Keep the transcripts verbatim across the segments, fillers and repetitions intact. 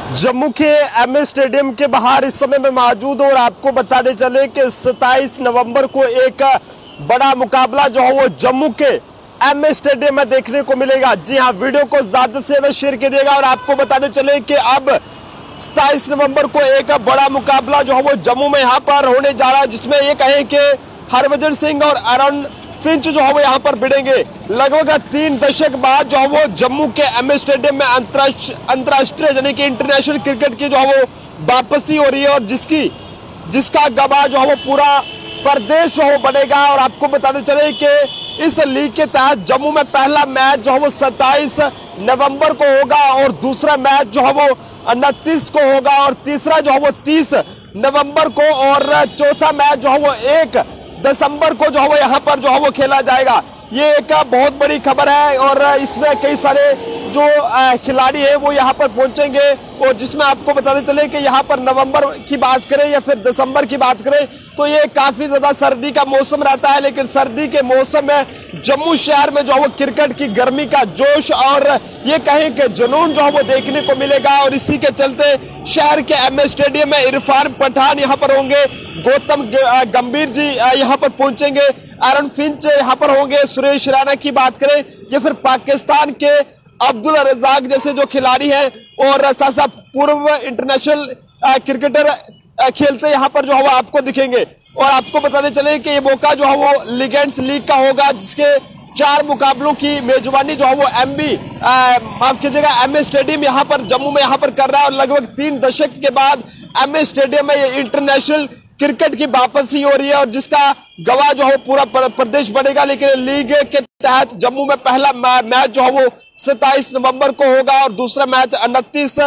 जम्मू के M A stadium के बाहर इस समय में मौजूद हूं और आपको बताने चले कि सत्ताईस नवंबर को एक बड़ा मुकाबला जो है वो जम्मू के एम ए स्टेडियम में देखने को मिलेगा। जी हां, वीडियो को ज्यादा से ज्यादा शेयर कीजिएगा और आपको बताने चले कि अब सत्ताईस नवंबर को एक बड़ा मुकाबला जो है वो जम्मू में यहाँ पर होने जा रहा है, जिसमें ये कहें कि हरभजन सिंह और अरुण फिंच जो है वो यहाँ पर भिड़ेंगे। लगभग तीन दशक बाद जो है वो जम्मू के एम ए स्टेडियम में अंतर्राष्ट्रीय यानी कि इंटरनेशनल क्रिकेट की जो है वो वापसी हो रही है और जिसकी जिसका गवाह जो है वो पूरा प्रदेश जो है बनेगा। और आपको बताते चले कि इस लीग के तहत जम्मू में पहला मैच जो है वो सत्ताईस नवंबर को होगा और दूसरा मैच जो है वो उनतीस को होगा और तीसरा जो है वो तीस नवंबर को और चौथा मैच जो है वो एक दिसंबर को जो है वो यहाँ पर जो है वो खेला जाएगा। ये एक बहुत बड़ी खबर है और इसमें कई सारे जो खिलाड़ी हैं वो यहाँ पर पहुंचेंगे और जिसमें आपको बताते चले कि यहाँ पर नवंबर की बात करें या फिर दिसंबर की बात करें तो ये काफी ज्यादा सर्दी का मौसम रहता है, लेकिन सर्दी के मौसम में जम्मू शहर में जो है वो क्रिकेट की गर्मी का जोश और ये कहें कि जुनून जो है वो देखने को मिलेगा। और इसी के चलते शहर के एम ए स्टेडियम में इरफान पठान यहाँ पर होंगे, गौतम गंभीर जी यहाँ पर पहुंचेंगे, अरुण फिंच यहाँ पर होंगे, सुरेश रैना की बात करें या फिर पाकिस्तान के अब्दुल रजाक जैसे जो खिलाड़ी हैं और साथ साथ पूर्व इंटरनेशनल क्रिकेटर खेलते यहाँ पर जो है वो आपको दिखेंगे। और आपको बताते चले कि ये मौका जो है वो लीजेंड्स लीग का होगा, जिसके चार मुकाबलों की मेजबानी जो है वो एम बी माफ कीजिएगा एम ए स्टेडियम यहाँ पर जम्मू में यहाँ पर कर रहा है। और लगभग तीन दशक के बाद एम ए स्टेडियम में ये इंटरनेशनल क्रिकेट की वापसी हो रही है और जिसका गवाह जो है पूरा प्रदेश बनेगा। लेकिन लीग के तहत जम्मू में पहला मैच जो है वो सत्ताईस नवंबर को होगा और दूसरा मैच उनतीस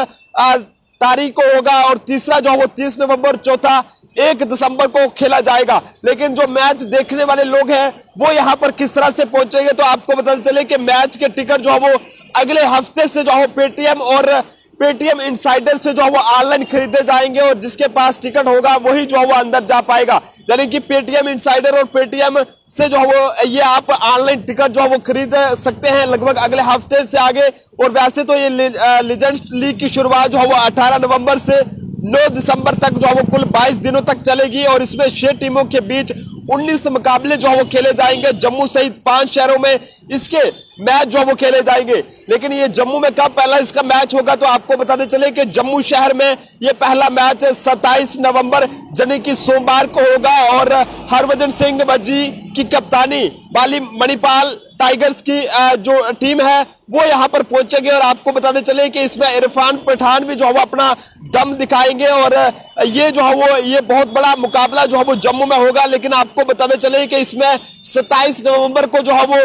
तारीख को होगा और तीसरा जो है वो तीस नवंबर, चौथा एक दिसंबर को खेला जाएगा। लेकिन जो मैच देखने वाले लोग हैं वो यहाँ पर किस तरह से पहुंचेंगे तो आपको बताते चले कि मैच के टिकट जो है वो अगले हफ्ते से जो है पेटीएम और पेटीएम इनसाइडर से जो है वो ऑनलाइन खरीदे जाएंगे और जिसके पास टिकट होगा वही जो है वो अंदर जा पाएगा। यानी कि पेटीएम इनसाइडर और पेटीएम से जो है वो ये आप ऑनलाइन टिकट जो है वो खरीद सकते हैं लगभग अगले हफ्ते से आगे। और वैसे तो ये लीजेंड्स लीग की शुरुआत जो है वो अठारह नवंबर से नौ दिसंबर तक जो है वो कुल बाईस दिनों तक चलेगी और इसमें छह टीमों के बीच उन्नीस मुकाबले जो है वो खेले जाएंगे जम्मू सहित पांच शहरों में इसके मैच जो है वो खेले जाएंगे। लेकिन ये जम्मू में कब पहला इसका मैच होगा तो आपको बताते चले कि जम्मू शहर में ये पहला मैच सत्ताईस नवंबर यानी कि सोमवार को होगा और हरभजन सिंह बज्जी की कप्तानी वाली मणिपाल टाइगर्स की जो टीम है वो यहाँ पर पहुंचेंगे। और आपको बताते चले कि इसमें इरफान पठान भी जो है वो अपना दम दिखाएंगे और ये जो है वो ये बहुत बड़ा मुकाबला जो है वो जम्मू में होगा। लेकिन आपको बताते चले कि इसमें सत्ताईस नवंबर को जो है वो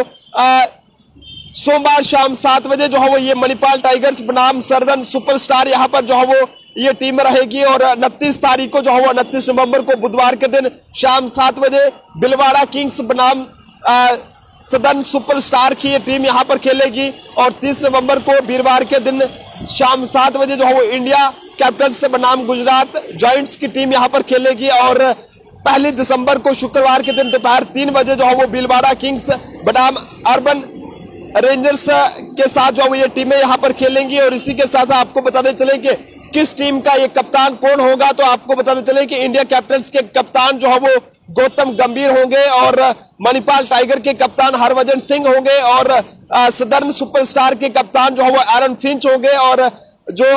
सोमवार शाम सात बजे जो है वो ये मणिपाल टाइगर्स बनाम सरदन सुपरस्टार यहाँ पर जो है वो ये टीम रहेगी और उनतीस तारीख को जो है वो उनतीस नवंबर को बुधवार के दिन शाम सात बजे भिलवाड़ा किंग्स बनाम सदन सुपरस्टार की ये टीम यहाँ पर खेलेगी और तीस नवंबर को वीरवार के दिन शाम सात बजे जो है वो इंडिया कैपिटल्स बनाम गुजरात जॉइंट्स की टीम यहाँ पर खेलेगी और पहली दिसंबर को शुक्रवार के दिन दोपहर तीन बजे जो है वो भिलवाड़ा किंग्स बनाम अर्बन रेंजर्स के साथ जो है ये टीमें यहाँ पर खेलेंगी। और इसी के साथ आपको बताते चले कि किस टीम का ये कप्तान कौन होगा तो आपको बताते चले कि इंडिया कैपिटल्स के कप्तान जो है वो गौतम गंभीर होंगे और मणिपाल टाइगर के कप्तान हरभजन सिंह होंगे और सदर्न सुपरस्टार के कप्तान जो है वो अरुण फिंच होंगे और जो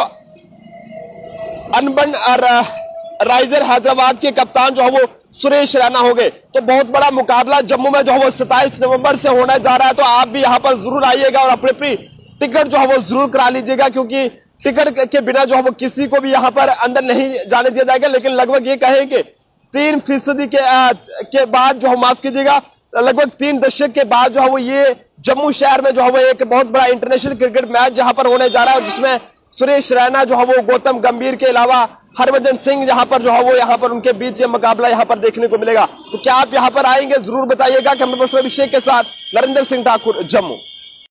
अनबन राइजर हैदराबाद के कप्तान जो है वो सुरेश रैना हो गए। तो बहुत बड़ा मुकाबला जम्मू में जो है वो सत्ताईस नवंबर से होने जा रहा है। तो आप भी यहाँ पर जरूर आइएगा और अपनी अपनी टिकट जो है वो जरूर करा लीजिएगा क्योंकि टिकट के बिना जो है वो किसी को भी यहाँ पर अंदर नहीं जाने दिया जाएगा। लेकिन लगभग ये कहेंगे तीन फीसदी के आ, के बाद जो है माफ कीजिएगा लगभग तीन दशक के बाद जो है वो ये जम्मू शहर में जो है वो एक बहुत बड़ा इंटरनेशनल क्रिकेट मैच जहाँ पर होने जा रहा है जिसमें सुरेश रैना जो है वो गौतम गंभीर के अलावा हरभजन सिंह यहाँ पर जो है वो यहाँ पर उनके बीच ये मुकाबला यहाँ पर देखने को मिलेगा। तो क्या आप यहाँ पर आएंगे जरूर बताइएगा। कैमरा पर्सन अभिषेक के साथ नरेंद्र सिंह ठाकुर, जम्मू।